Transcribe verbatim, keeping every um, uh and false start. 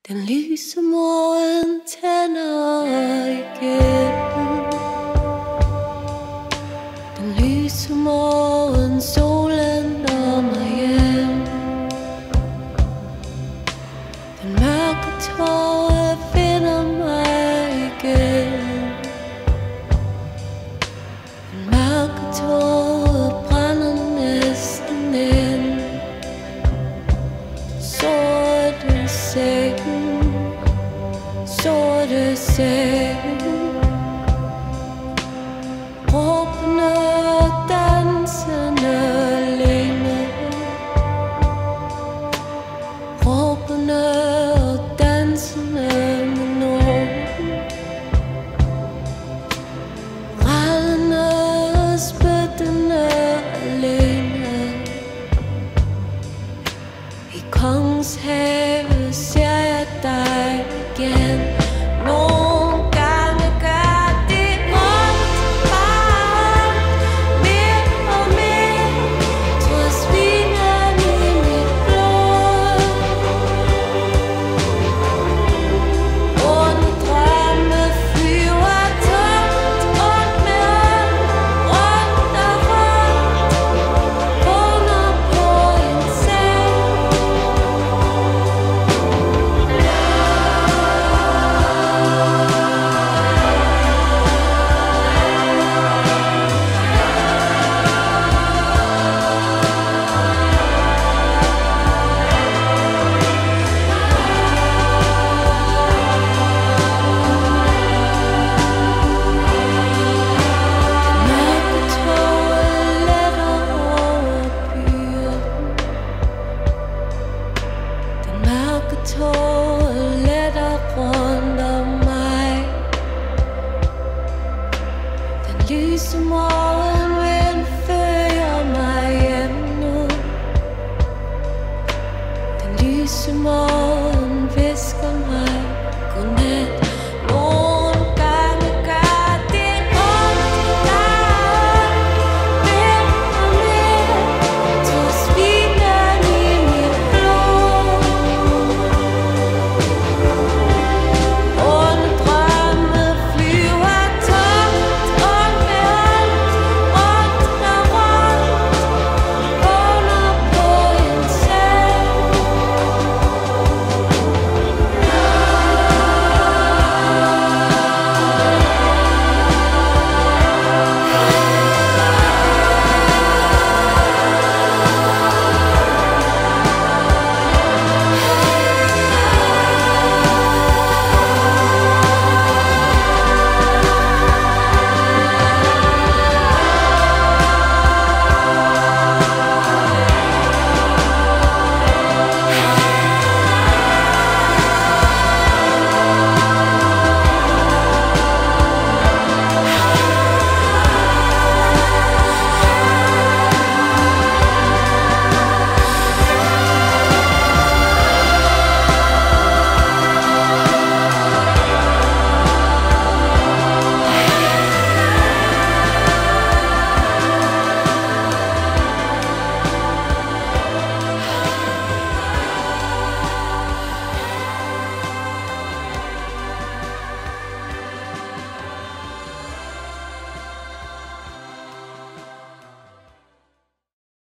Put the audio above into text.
Den lyse morgen tænder igen. Den lyse morgen, solen når mig hjem. Den mørke tåre finder mig igen. Den mørke tåre brænder næsten ind. Sorte seng, sorte seng. Råbende og dansende alene. Råbende og dansende med nogen. Rædende og spyttende alene. I Kongens Have ser jeg dig igen.